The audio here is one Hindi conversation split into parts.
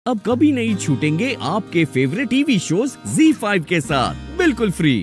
अब कभी नहीं छूटेंगे आपके फेवरेट टीवी शोज ZEE5 के साथ बिल्कुल फ्री।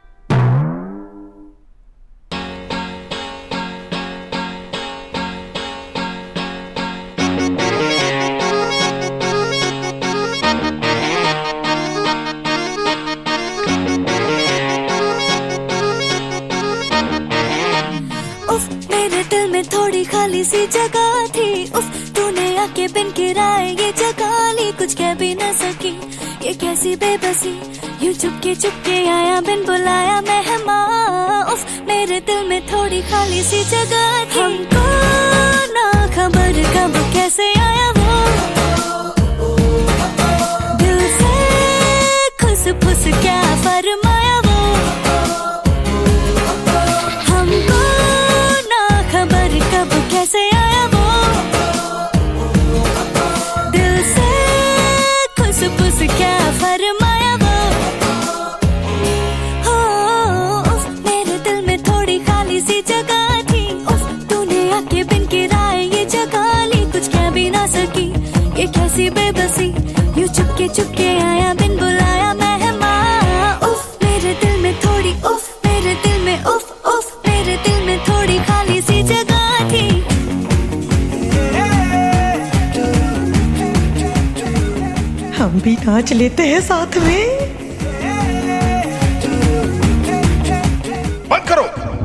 मेरे दिल में थोड़ी खाली सी जगह थी, उफ तूने आके बिन किराए ये जगह ली, कुछ कह भी न सकी ये कैसी बेबसी, यूं चुपके आया बिन बुलाया मेहमान। उफ मेरे दिल में थोड़ी खाली सी जगह थी, हमको ना खबर कब कैसे आया वो, दिल से खुस फुस क्या फरमाया वो, हमको खबर कब कैसे आया वो, दिल से खुस फुस क्या फरमाया वो। हो उफ मेरे दिल में थोड़ी खाली सी जगह थी, उफ तूने आके बिन किराए ये जगह ली, कुछ कह भी ना सकी ये कैसी बेबसी, यूं चुपके आया बिन बुलाया मेहमान। उफ मेरे दिल में थोड़ी, उफ मेरे दिल में, उफ मेरे दिल में थोड़ी खाली सी जगह थी। हम भी नाच लेते हैं साथ में। बंद करो।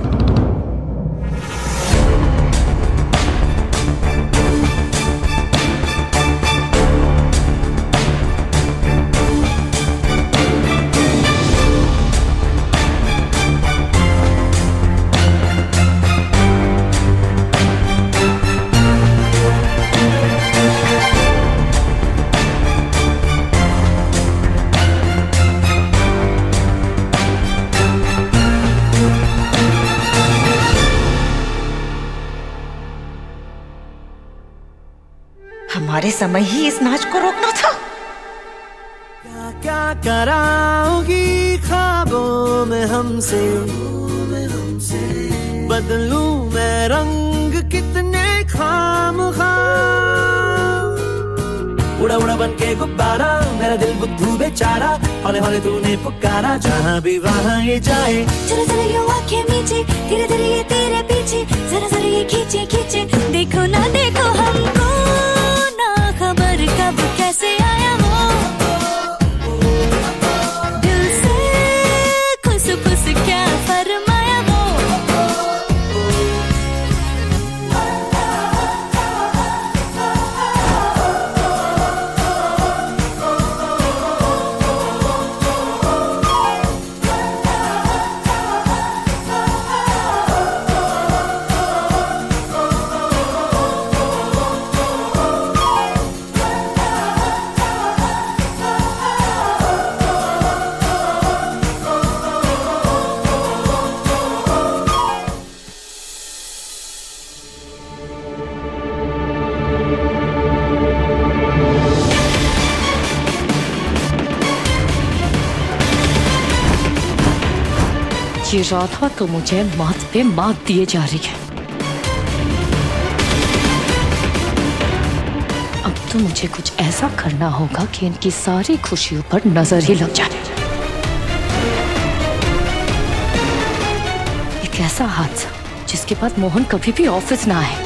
हमारे समय ही इस नाच को रोकना था। क्या कराओगी ख्वाबों में हमसे, बदलूं मैं रंग कितने खामखा, उड़ा उड़ा बन के गुब्बारा, मेरा दिल बुद्धू बेचारा, हौले हौले तूने पुकारा, जहाँ भी वहाँ ये जाए, जरा जरा यूं आंखें मीचे, धीरे धीरे ये तेरे पीछे, जरा जरा ये खींचे, देखो ना देखो हमको ना खबर कब कैसे आया वो, दिल से खुस फुस क्या फरमाया वो। ये राधा तो मुझे माथ पे मात दिए जा रही है। अब तो मुझे कुछ ऐसा करना होगा कि इनकी सारी खुशियों पर नजर ही लग जाए। एक ऐसा हादसा जिसके बाद मोहन कभी भी ऑफिस ना आए।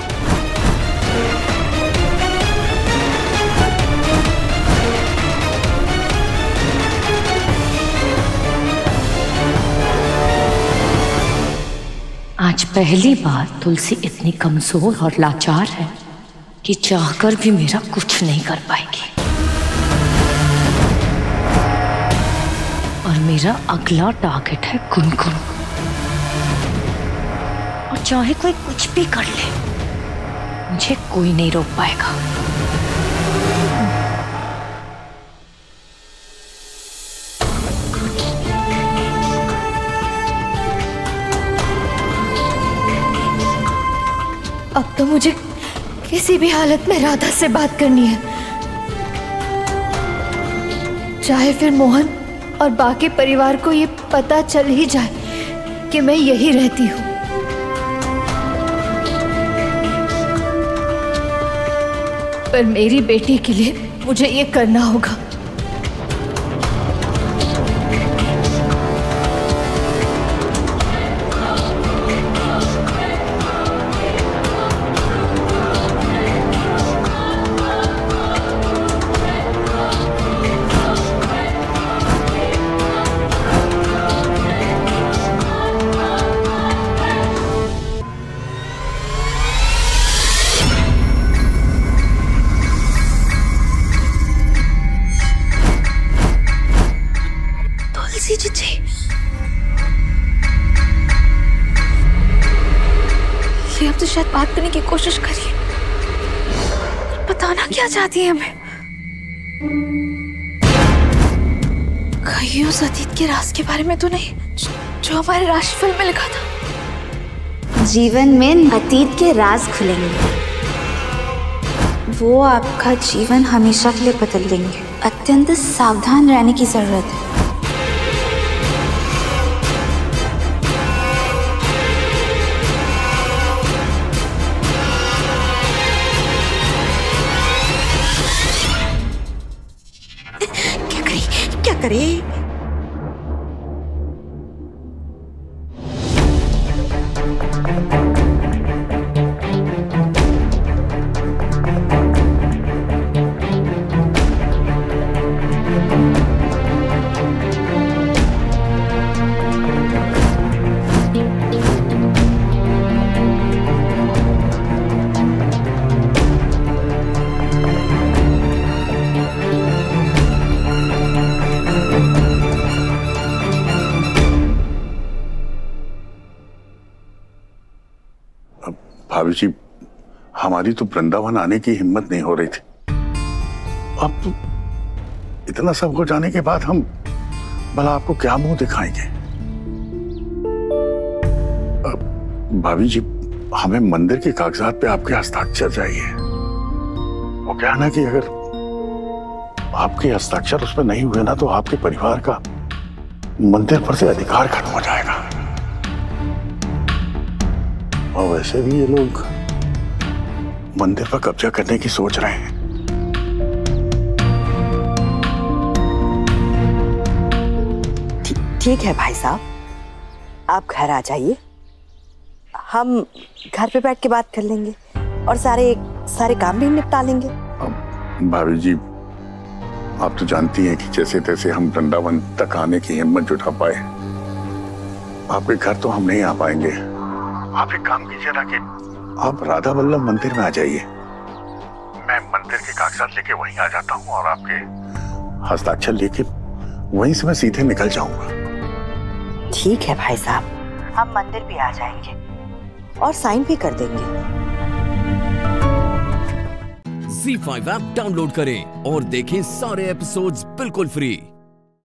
आज पहली बार तुलसी इतनी कमजोर और लाचार है कि चाहकर भी मेरा कुछ नहीं कर पाएगी। और मेरा अगला टारगेट है गुनगुन। और चाहे कोई कुछ भी कर ले, मुझे कोई नहीं रोक पाएगा। अब तो मुझे किसी भी हालत में राधा से बात करनी है, चाहे फिर मोहन और बाकी परिवार को ये पता चल ही जाए कि मैं यही रहती हूँ। पर मेरी बेटी के लिए मुझे ये करना होगा। ये अब तो शायद बात करने की कोशिश करिए, बताना क्या चाहती है हमें। कहीं उस अतीत के राज के बारे में तो नहीं जो हमारे राशिफल में लिखा था। जीवन में अतीत के राज खुलेंगे, वो आपका जीवन हमेशा के लिए बदल देंगे। अत्यंत सावधान रहने की जरूरत है। क्या करे? भाभी जी, हमारी तो वृंदावन आने की हिम्मत नहीं हो रही थी। अब तो इतना सब हो जाने के बाद हम भला आपको क्या मुंह दिखाएंगे? भाभी जी, हमें मंदिर के कागजात पे आपके हस्ताक्षर चाहिए। वो क्या ना कि अगर आपके हस्ताक्षर उस पर नहीं हुए ना तो आपके परिवार का मंदिर पर से अधिकार खत्म हो जाएगा। और वैसे भी ये लोग मंदिर पर कब्जा करने की सोच रहे हैं। ठीक है भाई साहब, आप घर आ जाइए, हम घर पे बैठ के बात कर लेंगे और सारे काम भी निपटा लेंगे। भाभी जी, आप तो जानती हैं कि जैसे तैसे हम वृंदावन तक आने की हिम्मत जुटा पाए। आपके घर तो हम नहीं आ पाएंगे। आप एक काम कीजिए ना कि आप राधा वल्लभ मंदिर में आ जाइए। मैं मंदिर के कागजात लेके वहीं आ जाता हूँ और आपके हस्ताक्षर लेके वहीं से मैं सीधे निकल जाऊंगा। ठीक है भाई साहब, हम मंदिर भी आ जाएंगे और साइन भी कर देंगे। ZEE5 ऐप डाउनलोड करें और देखें सारे एपिसोड्स बिल्कुल फ्री।